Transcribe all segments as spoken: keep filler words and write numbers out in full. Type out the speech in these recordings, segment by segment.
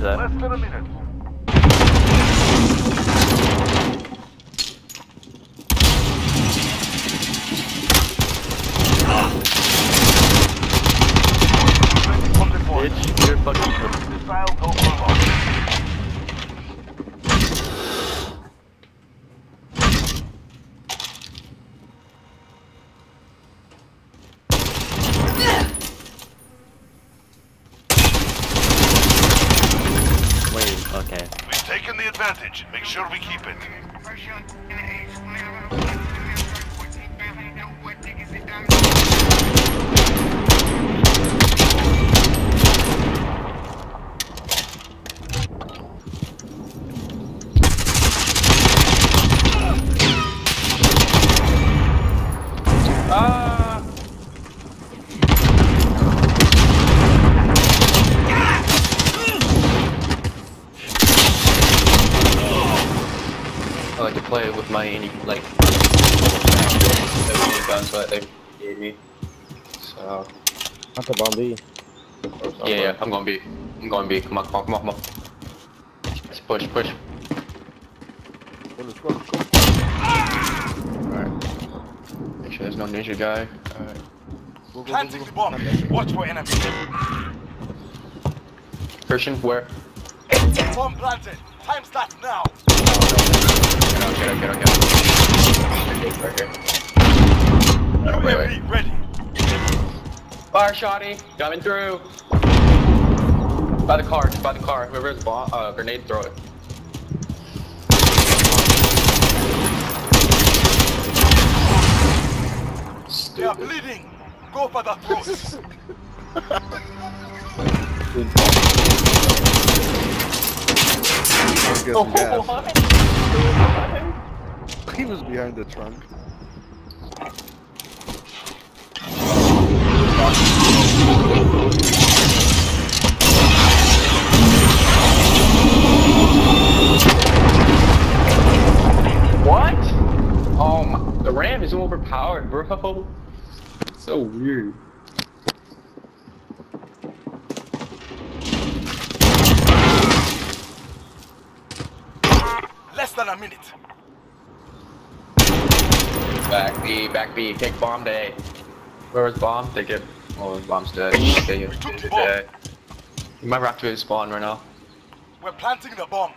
Roger that. Less than a minute. Bitch, you're fucking cooked. Missile go for launch. Wait, okay. We've taken the advantage. Make sure we keep it. Ah! I like to play it with my any like guns that they gave me. So Not the bomb B. yeah, yeah, I'm going B. I'm going B. Come on, come on, come on, come on. Let's push, push. Let's go, let's go. Alright. Make sure there's no ninja guy. Alright. Go, go, Planting go, the go. bomb. Watch for enemies. Christian, where? Bomb planted. Time starts now. Get out, get out, get out, get out. Right here. Oh, wait, wait. U A V ready. Fire shotty, coming through. By the car, by the car. Whoever has a bomb, uh, grenade, throw it. They are bleeding. Go for the throat. Oh, gas. what? He was behind the trunk. What? Oh my, the RAM is overpowered, bro. So weird. Less than a minute. Back B, back B, take bomb day. Where's bomb? Take it. Oh, bomb's dead. Okay, you dead. You might have to his spawn right now. We're planting the bomb.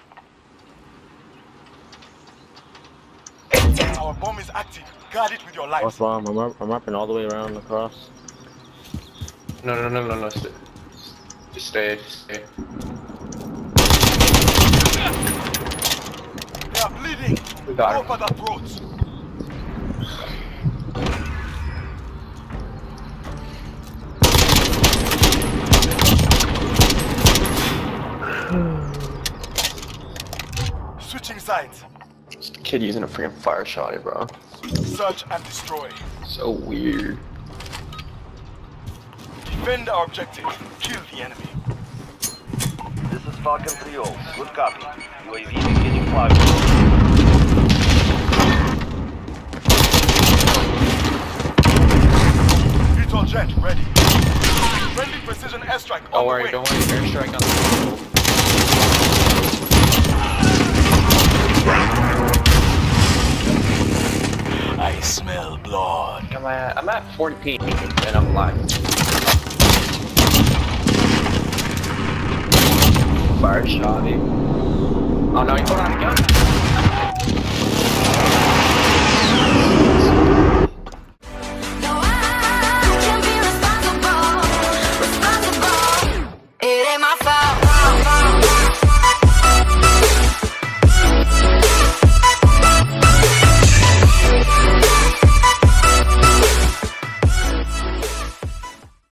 Our bomb is active. Guard it with your life. What's bomb? I'm, up, I'm wrapping all the way around across. No, no, no, no, no. Stay. Just stay, just stay. They are bleeding. We got Go him. for the throats. Switching sides. This kid using a freaking fire shotty, bro. Search and destroy. So weird. Defend our objective. Kill the enemy. This is Falcon three oh. Good copy. U A V beginning flyover. Virtual jet ready. Friendly precision airstrike on Don't the worry, way. don't worry. Airstrike on the I smell blood. I'm at, I'm at forty P and I'm live. Fire shotty. Oh no, he put on a gun.